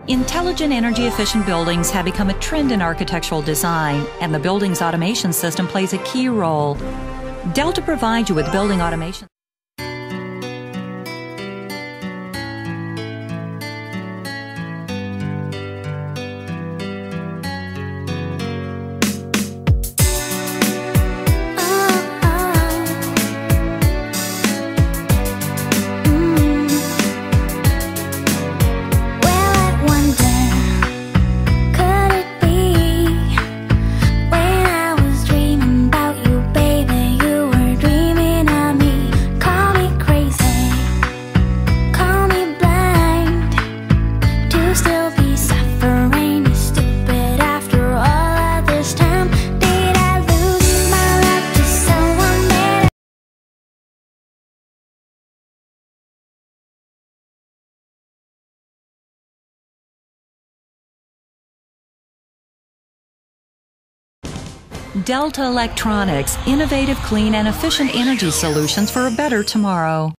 Intelligent energy-efficient buildings have become a trend in architectural design, and the building's automation system plays a key role. Delta provides you with building automation. Delta Electronics, innovative, clean, and efficient energy solutions for a better tomorrow.